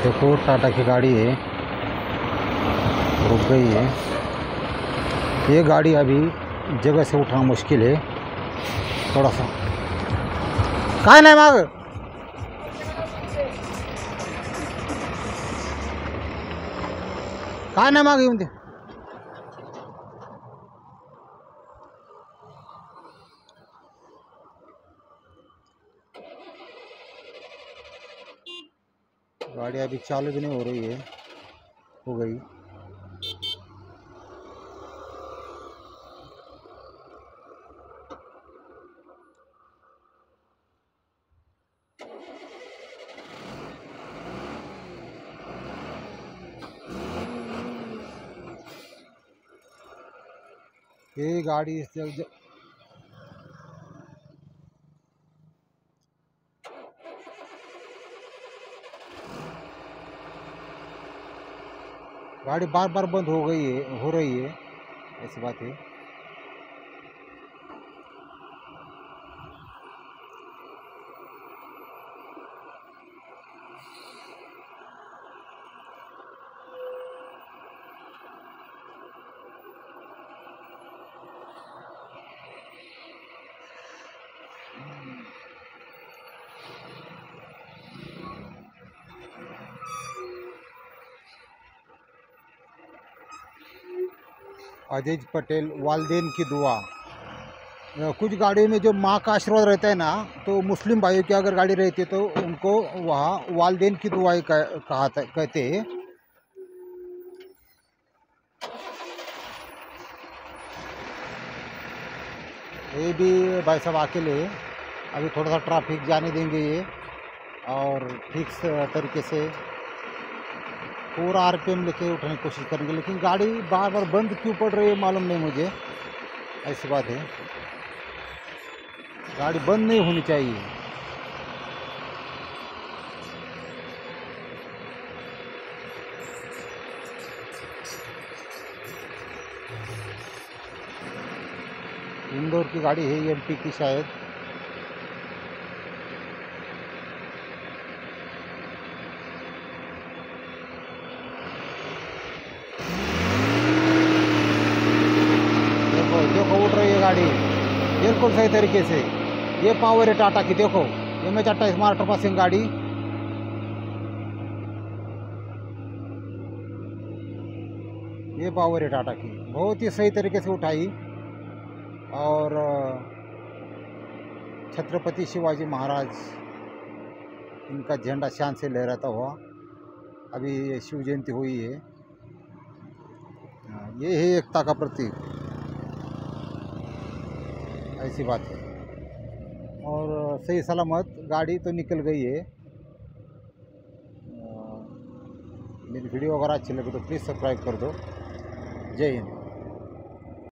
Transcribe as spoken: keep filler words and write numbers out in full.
देखो टाटा की गाड़ी है, रुक गई है। ये गाड़ी अभी जगह से उठाना मुश्किल है थोड़ा सा। काय नाही माग काय नाही माग येऊन दे। गाड़ी अभी चालू भी नहीं हो रही है, हो गई। ये गाड़ी जब जब गाड़ी बार बार बंद हो गई है, हो रही है, ऐसी बात है। अजय पटेल, वालदेन की दुआ। कुछ गाड़ियों में जो माँ का आशीर्वाद रहता है ना, तो मुस्लिम भाइयों की अगर गाड़ी रहती है तो उनको वहाँ वालदेन की दुआ ही कह- कहा था, कहते हैं। ये भी भाई साहब अकेले हैं। अभी थोड़ा सा ट्रैफिक जाने देंगे ये, और ठीक से तरीके से पूरा आरपीएम लेके उठने की कोशिश करेंगे। लेकिन गाड़ी बार बार बंद क्यों पड़ रही है मालूम नहीं मुझे, ऐसी बात है। गाड़ी बंद नहीं होनी चाहिए। इंदौर की गाड़ी है, एमपी की शायद। देखो देखो उठ रही है गाड़ी बिल्कुल सही तरीके से। ये पावर है टाटा की। देखो एम एच अट्ठाईस मार्टर पासिंग गाड़ी, ये पावर है टाटा की। बहुत ही सही तरीके से उठाई, और छत्रपति शिवाजी महाराज इनका झंडा शान से लहराता हुआ। अभी शिव जयंती हुई है, ये है एकता का प्रतीक, ऐसी बात है। और सही सलामत गाड़ी तो निकल गई है। मेरी वीडियो अगर अच्छी लगे तो प्लीज़ सब्सक्राइब कर दो। जय हिंद।